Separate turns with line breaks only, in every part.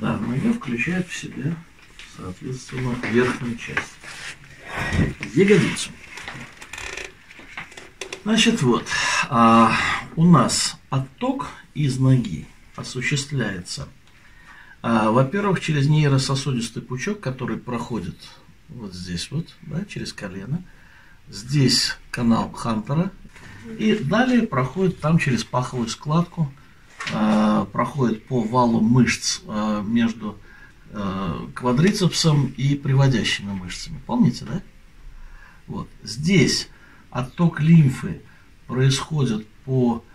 Да, нога включает в себя, соответственно, верхнюю часть. Ягодицу. Значит, вот, у нас отток из ноги осуществляется, во-первых, через нейрососудистый пучок, который проходит вот здесь вот, да, через колено. Здесь канал Хантера. И далее проходит там через паховую складку, проходит по валу мышц между квадрицепсом и приводящими мышцами. Помните, да? Вот. Здесь отток лимфы происходит по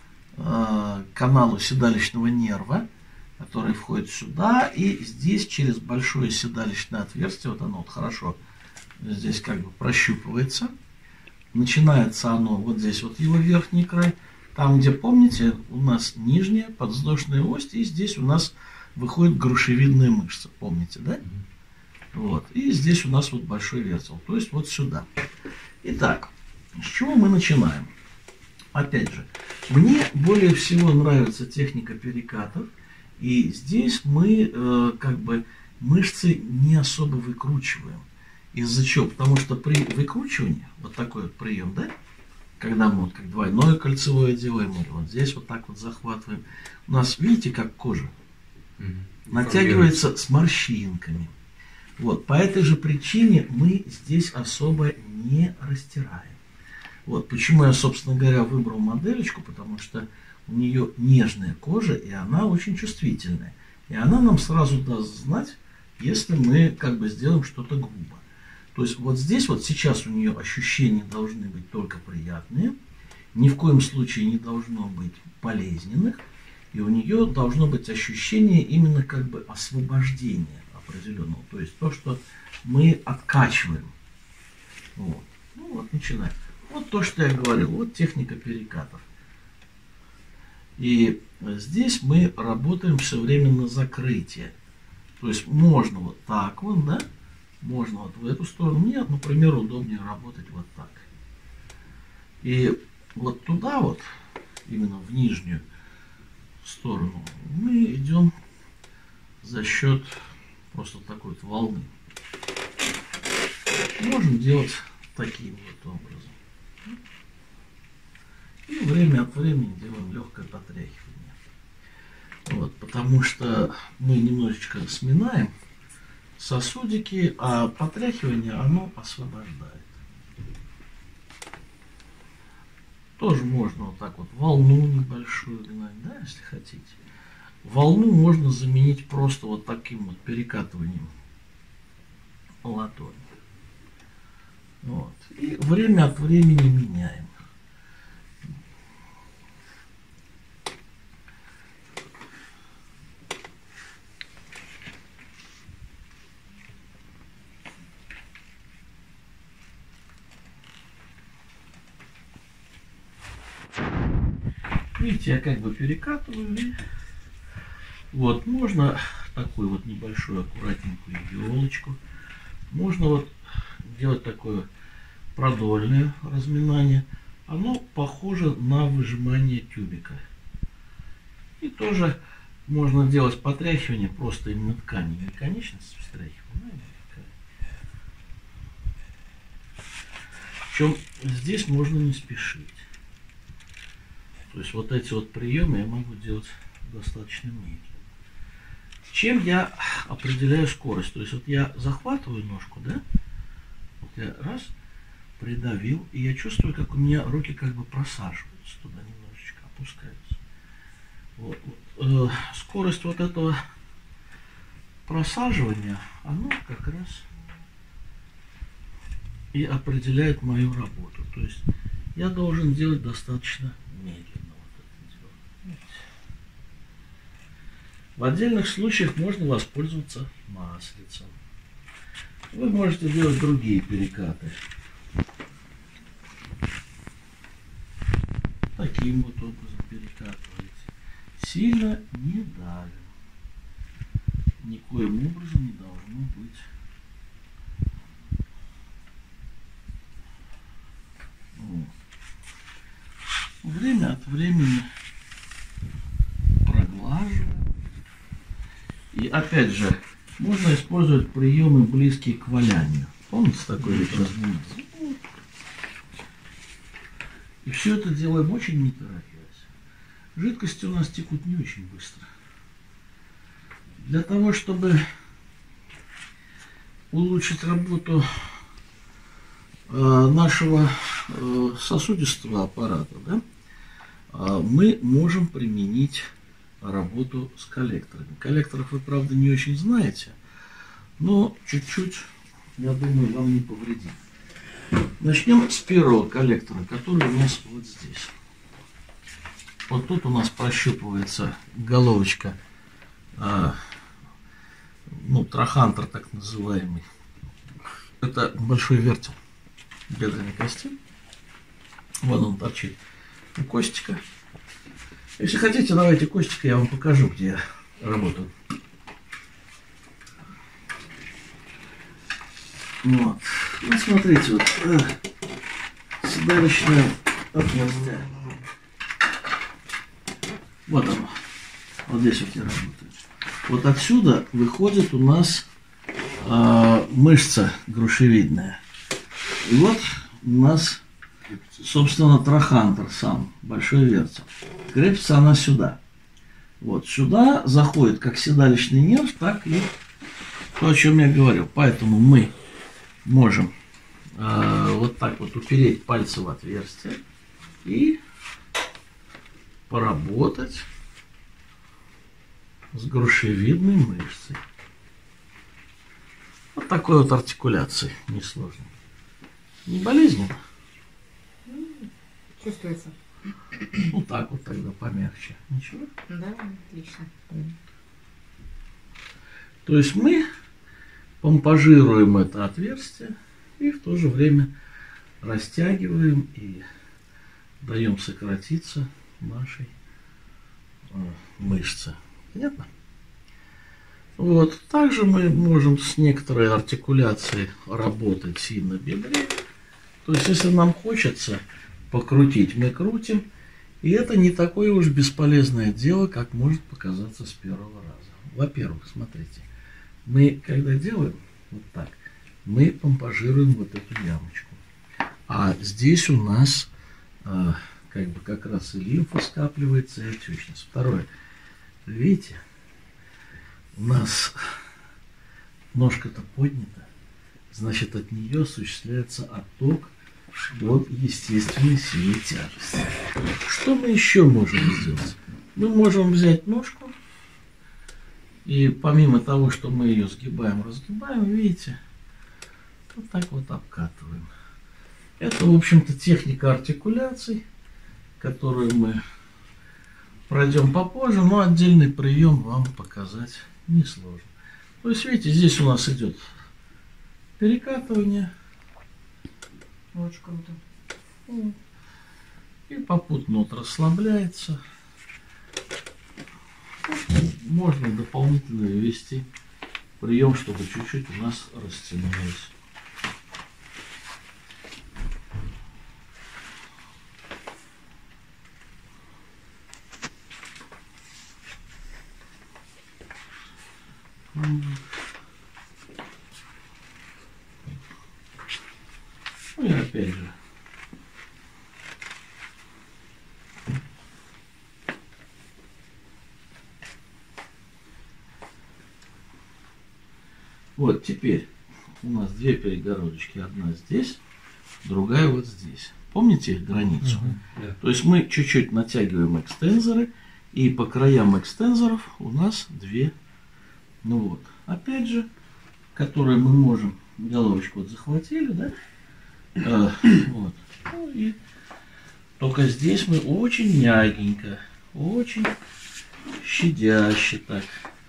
каналу седалищного нерва, который входит сюда, и здесь через большое седалищное отверстие, вот оно вот хорошо здесь как бы прощупывается. Начинается оно вот здесь вот его верхний край, там где, помните, у нас нижняя подвздошная ось, и здесь у нас выходит грушевидная мышца, помните, да? Вот, и здесь у нас вот большой вертел, то есть вот сюда. Итак, с чего мы начинаем? Опять же, мне более всего нравится техника перекатов, и здесь мы как бы мышцы не особо выкручиваем. Из-за чего? Потому что при выкручивании, вот такой вот прием, да, когда мы вот как двойное кольцевое делаем, или вот здесь вот так вот захватываем, у нас, видите, как кожа натягивается с морщинками. Вот, по этой же причине мы здесь особо не растираем. Вот, почему я, собственно говоря, выбрал моделечку, потому что у нее нежная кожа, и она очень чувствительная. И она нам сразу даст знать, если мы как бы сделаем что-то грубо. То есть вот здесь вот сейчас у нее ощущения должны быть только приятные, ни в коем случае не должно быть болезненных, и у нее должно быть ощущение именно как бы освобождения определенного, то есть то, что мы откачиваем. Вот. Ну вот, начинаем. Вот то, что я говорил, вот техника перекатов. И здесь мы работаем все время на закрытие. То есть можно вот так вот, да? Можно вот в эту сторону. Мне, например, удобнее работать вот так. И вот туда вот, именно в нижнюю сторону, мы идем за счет просто такой вот волны. Можем делать таким вот образом. И время от времени делаем легкое потряхивание. Вот, потому что мы немножечко сминаем сосудики, а потряхивание оно освобождает. Тоже можно вот так вот волну небольшую гнать, да, если хотите. Волну можно заменить просто вот таким вот перекатыванием ладони. Вот. И время от времени меняем. Видите, я как бы перекатываю. Вот, можно такую вот небольшую аккуратненькую елочку. Можно вот делать такое продольное разминание. Оно похоже на выжимание тюбика. И тоже можно делать потряхивание просто именно тканью. Конечности встряхиваем. Причем здесь можно не спешить. То есть вот эти вот приемы я могу делать достаточно медленно. Чем я определяю скорость? То есть вот я захватываю ножку, да? Вот я раз, придавил, и я чувствую, как у меня руки как бы просаживаются туда немножечко, опускаются. Вот. Скорость вот этого просаживания, оно как раз и определяет мою работу. То есть я должен делать достаточно медленно. В отдельных случаях можно воспользоваться маслицем. Вы можете делать другие перекаты. Таким вот образом перекатываете. Сильно не давим. Никоим образом не должно быть. Вот. Время от времени проглаживаем. И опять же, можно использовать приемы, близкие к валянию. Помните такой вещь? И все это делаем очень не торопясь. Жидкости у нас текут не очень быстро. Для того, чтобы улучшить работу нашего сосудистого аппарата, да, мы можем применить работу с коллекторами. Коллекторов вы, правда, не очень знаете, но чуть-чуть, я думаю, вам не повредит. Начнем с первого коллектора, который у нас вот здесь. Вот тут у нас прощупывается головочка, трахантер так называемый. Это большой вертел бедренной кости. Вон он торчит у Костика. Если хотите, давайте Костика, я вам покажу, где я работаю. Вот. Ну, смотрите, вот седалищное отверстие. Вот оно. Вот здесь вот я работаю. Вот отсюда выходит у нас мышца грушевидная. И вот у нас, собственно, трахантер сам, большой вертел. Крепится она сюда. Вот сюда заходит как седалищный нерв, так и то, о чем я говорил. Поэтому мы можем вот так вот упереть пальцы в отверстие и поработать с грушевидной мышцей. Вот такой вот артикуляцией, несложно. Не болезненно?
Чувствуется.
Ну так вот тогда помягче. Ничего?
Да, отлично.
То есть мы помпажируем это отверстие и в то же время растягиваем и даем сократиться нашей мышце. Понятно? Вот. Также мы можем с некоторой артикуляцией работать и на бедре. То есть, если нам хочется покрутить, мы крутим. И это не такое уж бесполезное дело, как может показаться с первого раза. Во-первых, смотрите, мы когда делаем вот так, мы помпажируем вот эту ямочку. А здесь у нас как раз и лимфа скапливается, и отечность. Второе. Видите, у нас ножка-то поднята, значит, от нее осуществляется отток от естественной силы тяжести. Что мы еще можем сделать? Мы можем взять ножку и помимо того, что мы ее сгибаем, разгибаем, видите, вот так вот обкатываем. Это, в общем-то, техника артикуляций, которую мы пройдем попозже, но отдельный прием вам показать несложно. То есть, видите, здесь у нас идет перекатывание.
Очень круто.
И попутно вот расслабляется. Можно дополнительно ввести прием, чтобы чуть-чуть у нас растянулось. Ну и опять же. Вот теперь у нас две перегородочки. Одна здесь, другая вот здесь. Помните их границу?
Да.
То есть мы чуть-чуть натягиваем экстензоры, и по краям экстензоров у нас две. Ну вот, опять же, которые мы можем, головочку вот захватили, да? Вот. Ну и только здесь мы очень мягенько, очень щадяще так.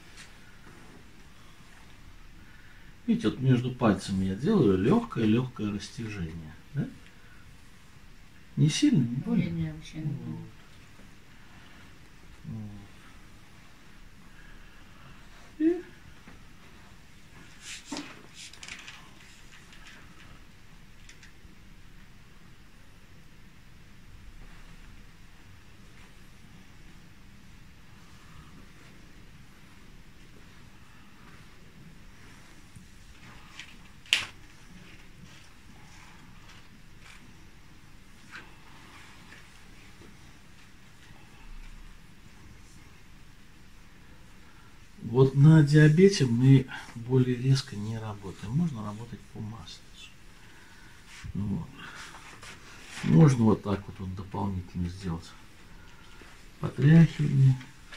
Видите, вот между пальцами я делаю легкое растяжение. Да? Не сильно, не больно.
Не, вообще не больно.
И на диабете мы более резко не работаем. Можно работать по маслицу. Вот. Можно вот так вот дополнительно сделать потряхивание.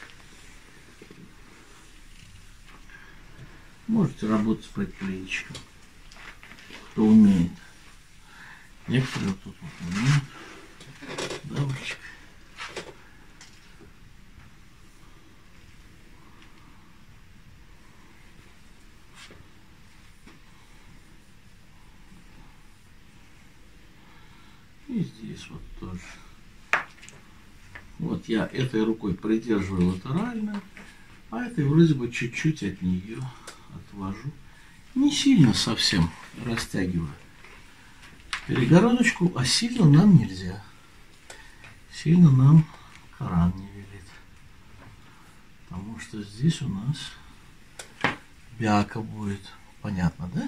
Можете работать с предплечьем, кто умеет. Некоторые вот тут вот умеют. Давочек. И здесь вот тоже. Вот я этой рукой придерживаю латерально, а этой вроде бы чуть-чуть от нее отвожу. Не сильно совсем растягиваю перегородочку, а сильно нам нельзя. Сильно нам Коран не велит. Потому что здесь у нас бяка будет. Понятно, да?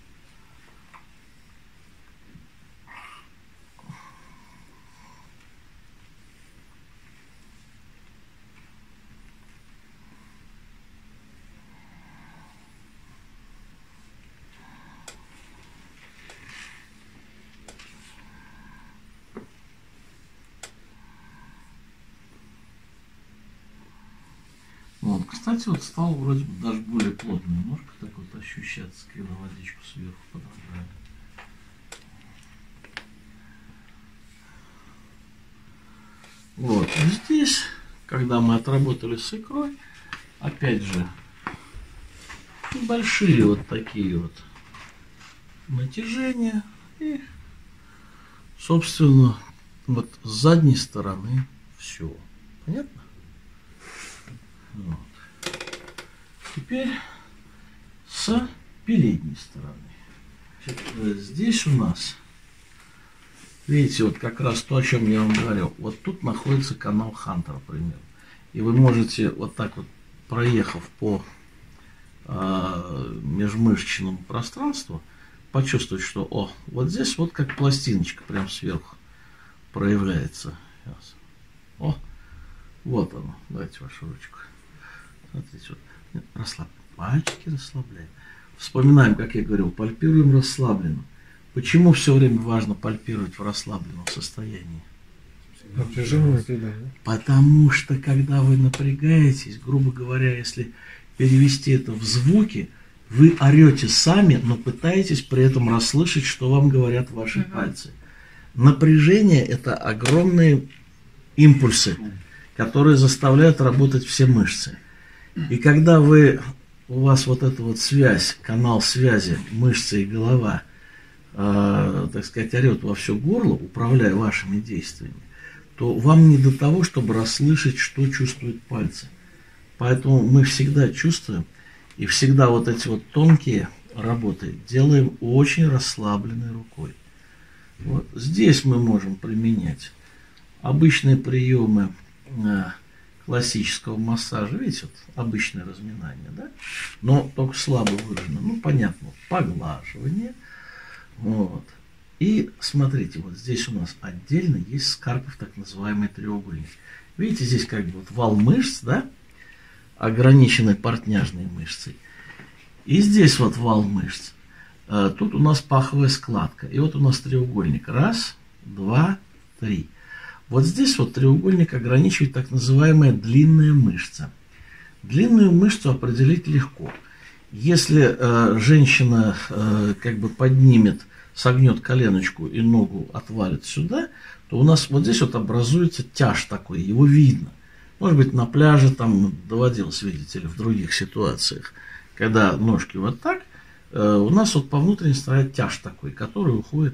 Вот, кстати, вот стал вроде бы даже более плотно немножко так вот ощущаться, когда водичку сверху подражаю. Вот, и здесь, когда мы отработали с икрой, опять же, небольшие вот такие вот натяжения и, собственно, вот с задней стороны все. Понятно? Вот. Теперь с передней стороны. Значит, здесь у нас, видите, вот как раз то, о чем я вам говорил. Вот тут находится канал Хантера, примерно. И вы можете вот так вот, проехав по межмышечному пространству, почувствовать, что вот здесь вот как пластиночка прям сверху проявляется. Сейчас. Вот оно. Давайте вашу ручку. Смотрите, вот. Нет, расслабляем. Пальчики расслабляем. Вспоминаем, как я говорил, пальпируем расслабленно. Почему все время важно пальпировать в расслабленном состоянии? Потому что, когда вы напрягаетесь, грубо говоря, если перевести это в звуки, вы орете сами, но пытаетесь при этом расслышать, что вам говорят ваши пальцы. Напряжение – это огромные импульсы, которые заставляют работать все мышцы. И когда у вас вот эта вот связь, канал связи мышцы и голова, так сказать, орет во все горло, управляя вашими действиями, то вам не до того, чтобы расслышать, что чувствуют пальцы. Поэтому мы всегда чувствуем, и всегда вот эти вот тонкие работы делаем очень расслабленной рукой. Вот. Здесь мы можем применять обычные приемы классического массажа, видите, вот обычное разминание, да? Но только слабо выражено. Ну, понятно, поглаживание. Вот. И смотрите, вот здесь у нас отдельно есть Скарпов так называемый треугольник. Видите, здесь как бы вот вал мышц, да, ограниченный портняжной мышцей. И здесь вот вал мышц. Тут у нас паховая складка. И вот у нас треугольник. Раз, два, три. Вот здесь вот треугольник ограничивает так называемая длинная мышца. Длинную мышцу определить легко. Если женщина как бы поднимет, согнет коленочку и ногу отвалит сюда, то у нас вот здесь вот образуется тяж такой, его видно. Может быть, на пляже там доводилось, видите ли, в других ситуациях, когда ножки вот так, у нас вот по внутренней стороне тяж такой, который уходит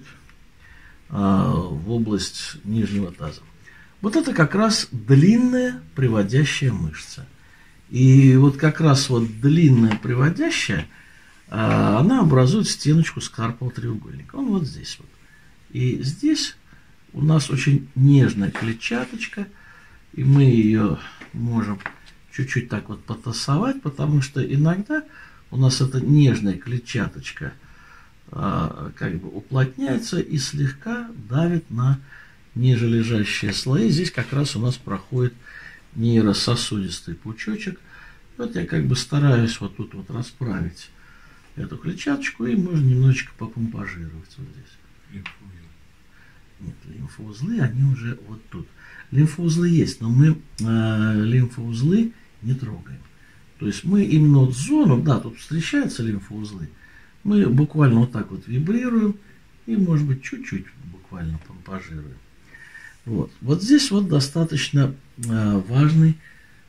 в область нижнего таза. Вот это как раз длинная приводящая мышца. И вот как раз вот длинная приводящая, она образует стеночку Скарпова треугольника. Он вот здесь вот. И здесь у нас очень нежная клетчаточка, и мы ее можем чуть-чуть так вот потасовать, потому что иногда у нас эта нежная клетчаточка как бы уплотняется и слегка давит на ниже лежащие слои. Здесь как раз у нас проходит нейрососудистый пучочек, Вот я как бы стараюсь вот тут вот расправить эту клетчаточку, и можно немножечко попомпажировать вот здесь. Нет, лимфоузлы, они уже вот тут. Лимфоузлы есть, но мы лимфоузлы не трогаем. То есть мы именно вот зону, да, тут встречаются лимфоузлы, мы буквально вот так вот вибрируем и, может быть, чуть-чуть буквально помпажируем. Вот. Вот здесь вот достаточно важный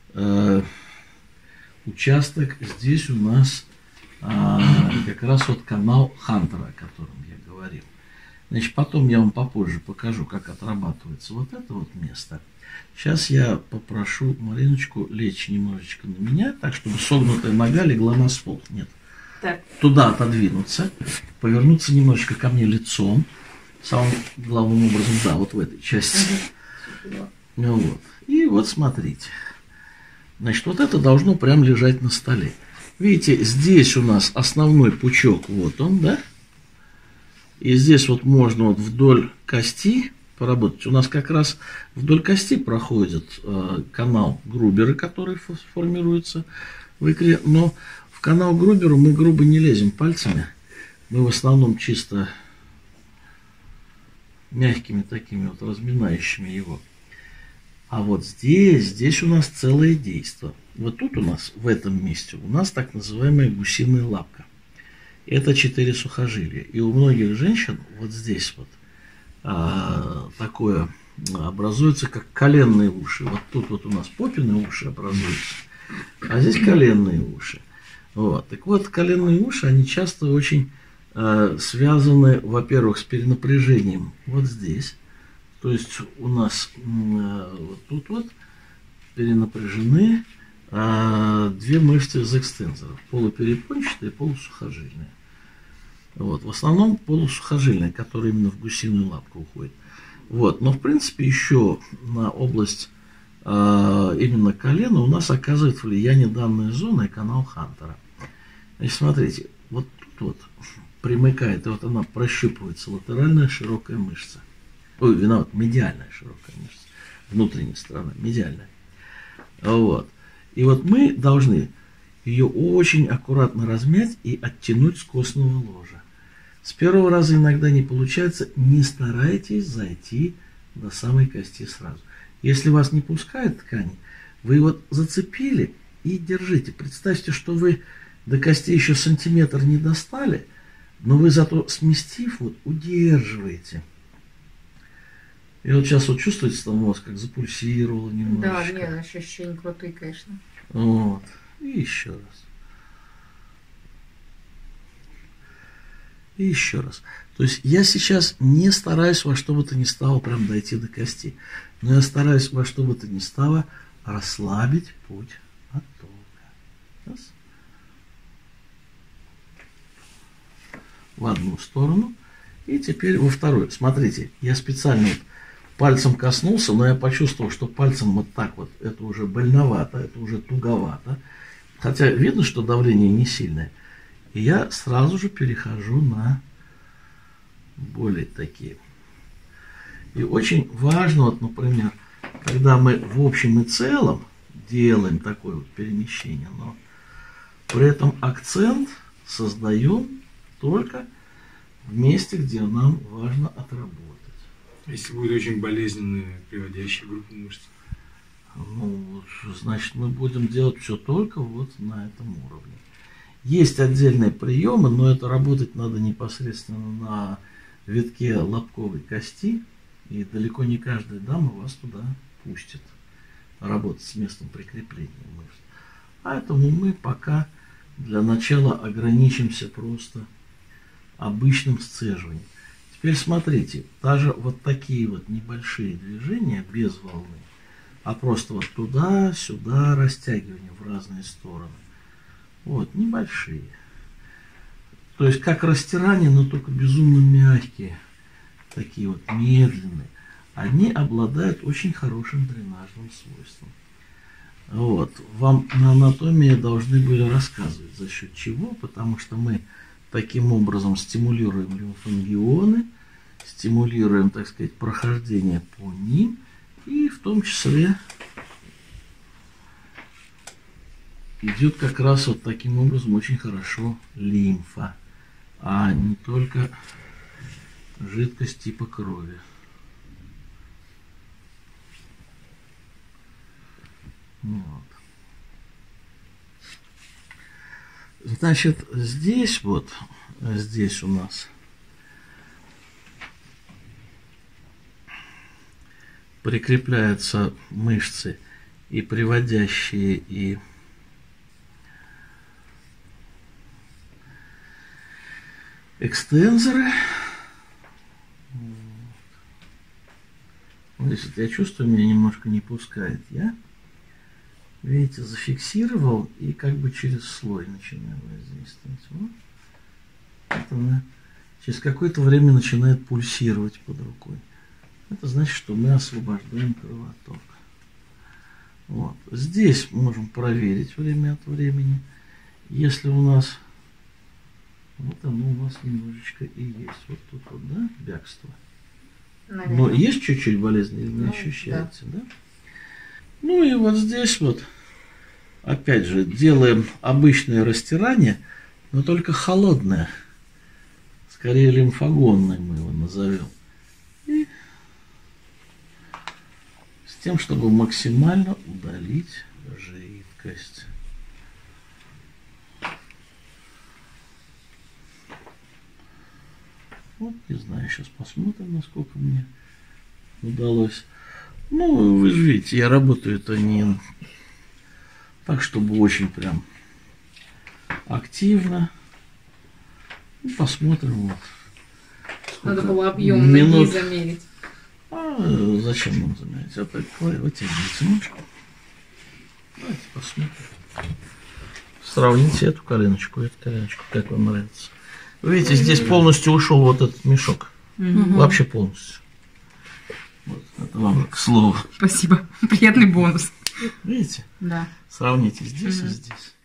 участок. Здесь у нас как раз вот канал Хантера, о котором я говорил. Значит, потом я вам попозже покажу, как отрабатывается вот это вот место. Сейчас я попрошу Мариночку лечь немножечко на меня, так, чтобы согнутая нога легла на стол. Нет.
Так.
Туда отодвинуться, повернуться немножечко ко мне лицом. Самым главным образом, да, вот в этой части. Вот. И вот смотрите. Значит, вот это должно прям лежать на столе. Видите, здесь у нас основной пучок, вот он, да? И здесь вот можно вот вдоль кости поработать. У нас как раз вдоль кости проходит канал Грубера, который формируется в икре. Но в канал Грубера мы грубо не лезем пальцами. Мы в основном чисто мягкими такими вот разминающими его. А вот здесь у нас целое действо. Вот тут у нас, в этом месте, у нас так называемая гусиная лапка. Это 4 сухожилия. И у многих женщин вот здесь вот такое образуется, как коленные уши. Вот тут вот у нас попиные уши образуются, а здесь коленные уши. Вот. Так вот, коленные уши, они часто очень связаны, во-первых, с перенапряжением вот здесь. То есть у нас вот тут вот перенапряжены две мышцы из экстензоров. Полуперепончатые и полусухожильные. Вот. В основном полусухожильные, которые именно в гусиную лапку уходят. Вот. Но в принципе еще на область именно колена у нас оказывает влияние данная зона и канал Хантера. Значит, смотрите, вот тут вот примыкает, и вот она прощупывается латеральная широкая мышца. Ой, виноват, медиальная широкая мышца. Внутренняя сторона, медиальная. Вот. И вот мы должны ее очень аккуратно размять и оттянуть с костного ложа. С первого раза иногда не получается, не старайтесь зайти до самой кости сразу. Если вас не пускает ткань, вы вот зацепили и держите. Представьте, что вы до кости еще сантиметр не достали, но вы зато сместив, вот удерживаете. И вот сейчас вот чувствуете, там у вас как запульсировало немножечко.
Да, нет, ощущения крутые, конечно.
Вот. И еще раз. И еще раз. То есть я сейчас не стараюсь во что бы то ни стало прям дойти до кости. Но я стараюсь во что бы то ни стало расслабить путь оттока. Раз. В одну сторону. И теперь во вторую. Смотрите, я специально вот пальцем коснулся, но я почувствовал, что пальцем вот так вот, это уже больновато, это уже туговато. Хотя видно, что давление не сильное. И я сразу же перехожу на более такие. И очень важно, вот, например, когда мы в общем и целом делаем такое вот перемещение, но при этом акцент создаем только в месте, где нам важно отработать.
Если будет очень болезненная приводящая группа мышц?
Ну, значит, мы будем делать все только вот на этом уровне. Есть отдельные приемы, но это работать надо непосредственно на витке лобковой кости, и далеко не каждая дама вас туда пустит работать с местом прикрепления мышц. Поэтому мы пока для начала ограничимся просто обычным сцеживанием. Теперь смотрите, даже вот такие вот небольшие движения без волны, а просто вот туда-сюда растягивание в разные стороны. Вот, небольшие. То есть как растирание, но только безумно мягкие, такие вот медленные. Они обладают очень хорошим дренажным свойством. Вот. Вам на анатомии должны были рассказывать, за счет чего, потому что мы таким образом стимулируем лимфангионы, стимулируем, так сказать, прохождение по ним, и в том числе идет как раз вот таким образом очень хорошо лимфа, а не только жидкость типа крови. Вот. Значит, здесь вот, здесь у нас прикрепляются мышцы и приводящие, и экстензоры. Вот здесь вот я чувствую, меня немножко не пускает. Я, видите, зафиксировал и как бы через слой начинаю воздействовать. Вот. Это она через какое-то время начинает пульсировать под рукой. Это значит, что мы освобождаем кровоток. Вот. Здесь можем проверить время от времени. Если у нас вот оно у нас немножечко и есть. Вот тут вот, да, бягство.
Наверное.
Но есть чуть-чуть болезнь или не
Ну,
ощущаете, да? Ну и вот здесь вот, опять же, делаем обычное растирание, но только холодное. Скорее лимфогонное мы его назовем. И с тем, чтобы максимально удалить жидкость. Вот, не знаю, сейчас посмотрим, насколько мне удалось. Ну, вы же видите, я работаю это не так, чтобы очень прям активно. Ну, посмотрим. Вот.
Надо
Сколько
было объем ноги замерить.
А зачем нам замерять? Опять вытягивайте ножку. Давайте посмотрим. Сравните эту коленочку и эту коленочку, как вам нравится. Вы видите, здесь полностью ушел вот этот мешок. Вообще полностью. Вот, это вам к слову.
Спасибо. Приятный бонус.
Видите?
Да.
Сравните здесь и здесь.